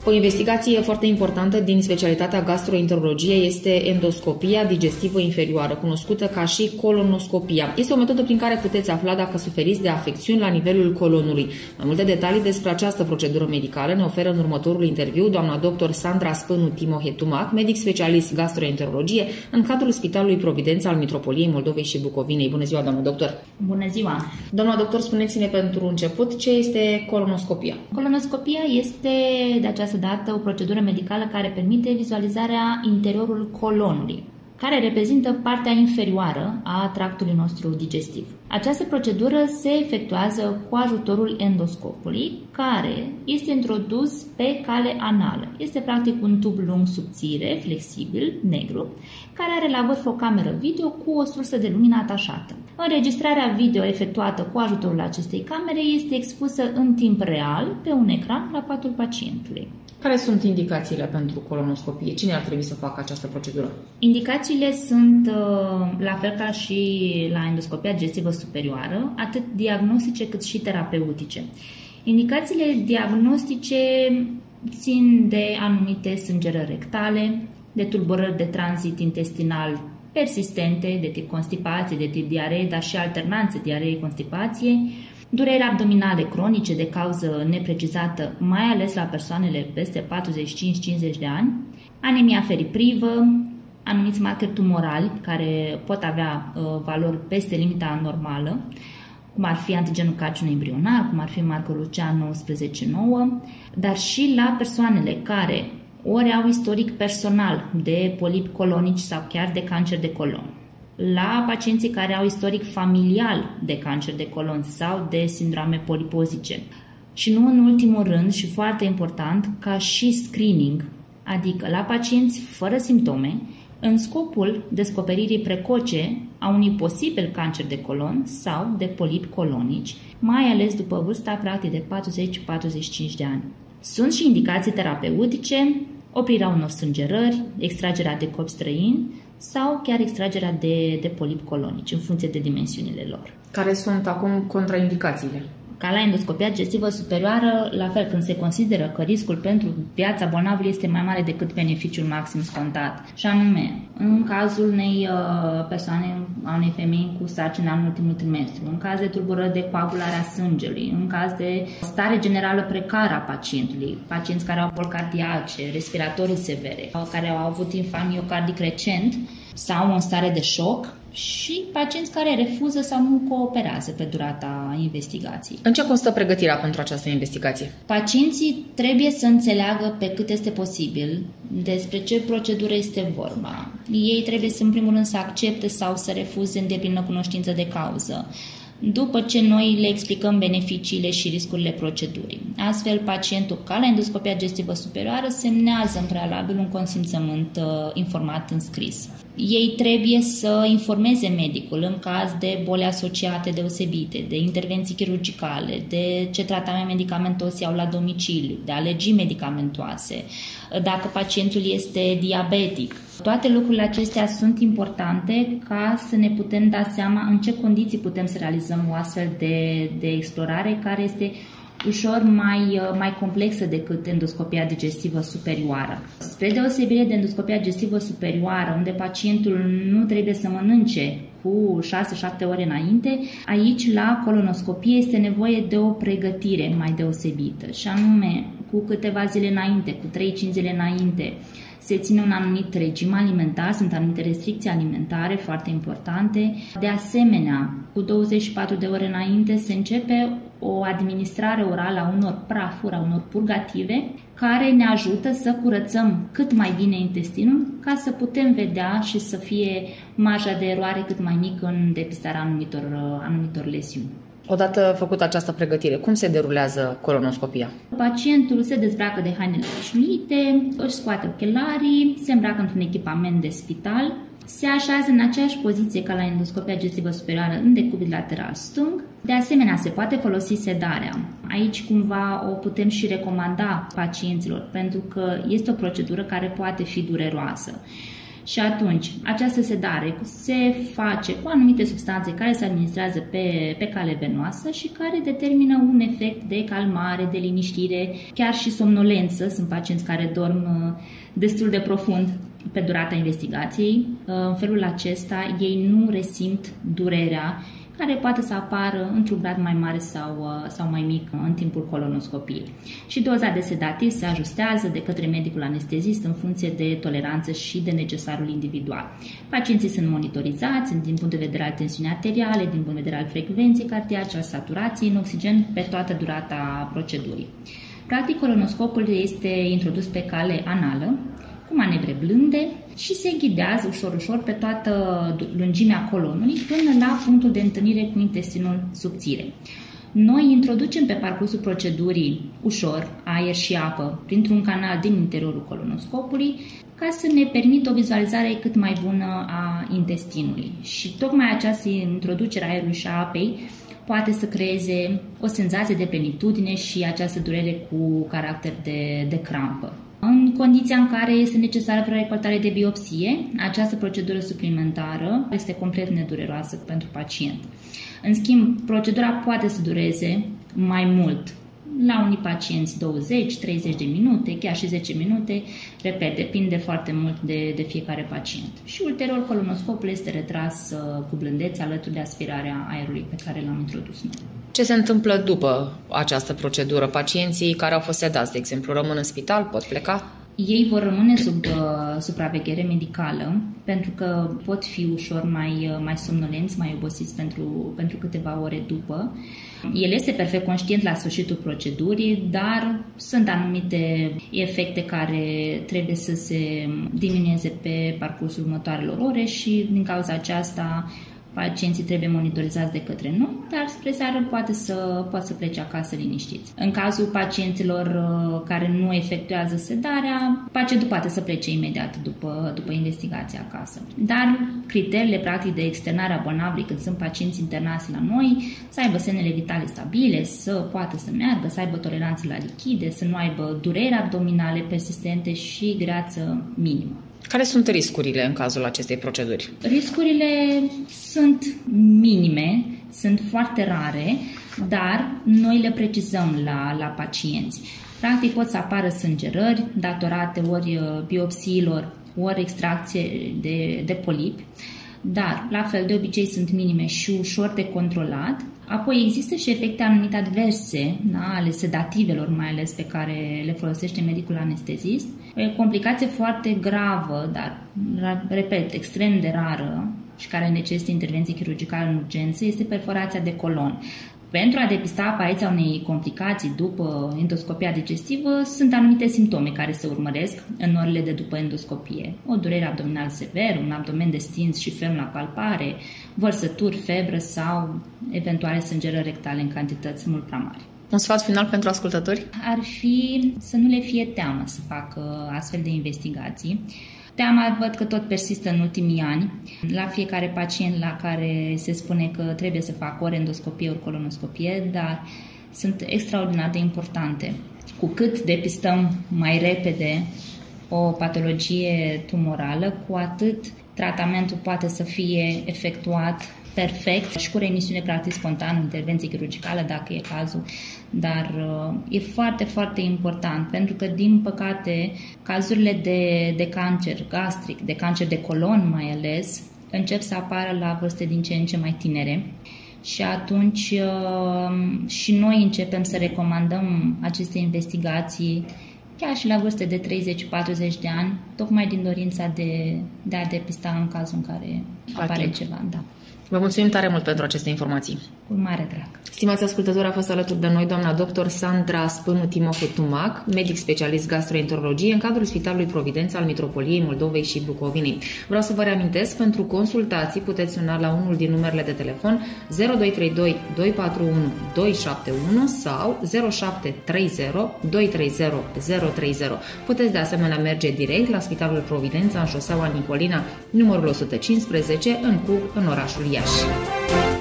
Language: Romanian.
O investigație foarte importantă din specialitatea gastroenterologie este endoscopia digestivă inferioară, cunoscută ca și colonoscopia. Este o metodă prin care puteți afla dacă suferiți de afecțiuni la nivelul colonului. Mai multe detalii despre această procedură medicală ne oferă în următorul interviu doamna dr. Sandra Spânu Timohetumac, medic specialist gastroenterologie în cadrul Spitalului Providența al Mitropoliei Moldovei și Bucovinei. Bună ziua, doamnă doctor! Bună ziua! Doamna doctor, spuneți-ne pentru început ce este colonoscopia. Colonoscopia este de această dată o procedură medicală care permite vizualizarea interiorul colonului, care reprezintă partea inferioară a tractului nostru digestiv. Această procedură se efectuează cu ajutorul endoscopului, care este introdus pe cale anală. Este practic un tub lung subțire, flexibil, negru, care are la vârf o cameră video cu o sursă de lumină atașată. Înregistrarea video efectuată cu ajutorul acestei camere este expusă în timp real pe un ecran la patul pacientului. Care sunt indicațiile pentru colonoscopie? Cine ar trebui să facă această procedură? Indicațiile sunt, la fel ca și la endoscopia digestivă superioară, atât diagnostice cât și terapeutice. Indicațiile diagnostice țin de anumite sângerări rectale, de tulburări de tranzit intestinal persistente, de tip constipație, de tip diaree, dar și alternanțe diaree-constipație, dureri abdominale cronice de cauză neprecizată, mai ales la persoanele peste 45-50 de ani, anemia feriprivă, anumiți marcări tumorali care pot avea valori peste limita normală, cum ar fi antigenul carcinul embrionar, cum ar fi markerul CA19-9, dar și la persoanele care ori au istoric personal de polipi colonici sau chiar de cancer de colon, la pacienții care au istoric familial de cancer de colon sau de sindrome polipozice. Și nu în ultimul rând, și foarte important, ca și screening, adică la pacienți fără simptome, în scopul descoperirii precoce a unui posibil cancer de colon sau de polipi colonici, mai ales după vârsta practic de 40-45 de ani. Sunt și indicații terapeutice, oprirea unor sângerări, extragerea de corp străin sau chiar extragerea de polipi colonici, în funcție de dimensiunile lor. Care sunt acum contraindicațiile? Ca la endoscopia digestivă superioară, la fel, când se consideră că riscul pentru viața bolnavului este mai mare decât beneficiul maxim scontat. Și anume, în cazul unei persoane, a unei femei cu sarcină în ultimul trimestru, în caz de tulburări de coagulare a sângelui, în caz de stare generală precară a pacientului, pacienți care au boli cardiace, respiratorii severe, care au avut infarct miocardic recent sau în stare de șoc, și pacienți care refuză sau nu cooperează pe durata investigației. În ce constă pregătirea pentru această investigație? Pacienții trebuie să înțeleagă pe cât este posibil despre ce procedură este vorba. Ei trebuie să, în primul rând, să accepte sau să refuze în deplină cunoștință de cauză, după ce noi le explicăm beneficiile și riscurile procedurii. Astfel, pacientul, ca la endoscopia digestivă superioară, semnează în prealabil un consimțământ informat în scris. Ei trebuie să informeze medicul în caz de boli asociate deosebite, de intervenții chirurgicale, de ce tratament medicamentos iau la domiciliu, de alergii medicamentoase, dacă pacientul este diabetic. Toate lucrurile acestea sunt importante ca să ne putem da seama în ce condiții putem să realizăm o astfel de explorare care este ușor mai complexă decât endoscopia digestivă superioară. Spre deosebire de endoscopia digestivă superioară, unde pacientul nu trebuie să mănânce cu 6-7 ore înainte, aici la colonoscopie este nevoie de o pregătire mai deosebită, și anume cu câteva zile înainte, cu 3-5 zile înainte, se ține un anumit regim alimentar, sunt anumite restricții alimentare foarte importante. De asemenea, cu 24 de ore înainte se începe o administrare orală a unor prafuri, a unor purgative, care ne ajută să curățăm cât mai bine intestinul, ca să putem vedea și să fie marja de eroare cât mai mică în depistarea anumitor lesiuni. Odată făcută această pregătire, cum se derulează colonoscopia? Pacientul se dezbracă de hainele obișnuite, își scoate ochelarii, se îmbracă într-un echipament de spital, se așează în aceeași poziție ca la endoscopia digestivă superioară în decubit lateral stâng. De asemenea, se poate folosi sedarea. Aici cumva o putem și recomanda pacienților, pentru că este o procedură care poate fi dureroasă. Și atunci, această sedare se face cu anumite substanțe care se administrează pe cale venoasă și care determină un efect de calmare, de liniștire, chiar și somnolență. Sunt pacienți care dorm destul de profund pe durata investigației. În felul acesta, ei nu resimt durerea care poate să apară într-un grad mai mare sau mai mic în timpul colonoscopiei. Și doza de sedativ se ajustează de către medicul anestezist în funcție de toleranță și de necesarul individual. Pacienții sunt monitorizați din punct de vedere al tensiunii arteriale, din punct de vedere al frecvenței cardiace, al saturației în oxigen pe toată durata procedurii. Practic, colonoscopul este introdus pe cale anală, cu manevre blânde și se ghidează ușor pe toată lungimea colonului până la punctul de întâlnire cu intestinul subțire. Noi introducem pe parcursul procedurii ușor aer și apă printr-un canal din interiorul colonoscopului ca să ne permită o vizualizare cât mai bună a intestinului. Și tocmai această introducere a aerului și a apei poate să creeze o senzație de plenitudine și această durere cu caracter de crampă. În condiția în care este necesară vreo recoltare de biopsie, această procedură suplimentară este complet nedureroasă pentru pacient. În schimb, procedura poate să dureze mai mult. La unii pacienți 20-30 de minute, chiar și 10 minute, repet, depinde foarte mult de fiecare pacient. Și ulterior, colonoscopul este retras cu blândețe alături de aspirarea aerului pe care l-am introdus noi. Ce se întâmplă după această procedură? Pacienții care au fost sedați, de exemplu, rămân în spital, pot pleca? Ei vor rămâne sub supraveghere medicală, pentru că pot fi ușor mai somnolenți, mai obosiți pentru câteva ore după. El este perfect conștient la sfârșitul procedurii, dar sunt anumite efecte care trebuie să se diminueze pe parcursul următoarelor ore și din cauza aceasta pacienții trebuie monitorizați de către noi, dar spre seară poate să plece acasă liniștiți. În cazul pacienților care nu efectuează sedarea, pacientul poate să plece imediat după investigația acasă. Dar criteriile practic de externare a bolnavului când sunt pacienți internați la noi, să aibă semnele vitale stabile, să poată să meargă, să aibă toleranță la lichide, să nu aibă dureri abdominale persistente și greață minimă. Care sunt riscurile în cazul acestei proceduri? Riscurile sunt minime, sunt foarte rare, dar noi le precizăm la pacienți. Practic pot să apară sângerări datorate ori biopsiilor, ori extracție de polipi, dar la fel de obicei sunt minime și ușor de controlat. Apoi există și efecte anumite adverse, ale sedativelor mai ales pe care le folosește medicul anestezist. O complicație foarte gravă, dar, repet, extrem de rară și care necesită intervenție chirurgicală în urgență este perforația de colon. Pentru a depista apariția unei complicații după endoscopia digestivă, sunt anumite simptome care se urmăresc în orele de după endoscopie. O durere abdominală severă, un abdomen destins și ferm la palpare, vărsături, febră sau eventuale sângerări rectale în cantități mult prea mari. Un sfat final pentru ascultători? Ar fi să nu le fie teamă să facă astfel de investigații. Teama văd că tot persistă în ultimii ani. La fiecare pacient la care se spune că trebuie să facă ori endoscopie, ori colonoscopie, dar sunt extraordinar de importante. Cu cât depistăm mai repede o patologie tumorală, cu atât tratamentul poate să fie efectuat perfect și cu remisiune practic spontană, intervenție chirurgicală dacă e cazul, dar e foarte, foarte important pentru că, din păcate, cazurile de cancer gastric, de cancer de colon mai ales, încep să apară la vârste din ce în ce mai tinere și atunci și noi începem să recomandăm aceste investigații chiar și la vârste de 30-40 de ani, tocmai din dorința de a depista în cazul în care apare ceva. Da. Vă mulțumim tare mult pentru aceste informații. Cu mare drag. Stimați ascultători, a fost alături de noi doamna doctor Sandra Spânu Timofu Tumac, medic specialist gastroenterologie în cadrul Spitalului Providența al Mitropoliei Moldovei și Bucovinei. Vreau să vă reamintesc, pentru consultații puteți suna la unul din numerele de telefon 0232 241 271 sau 0730 230 030. Puteți de asemenea merge direct la Spitalul Providența în șoseaua Nicolina, numărul 115, în Cub, în orașul Iași.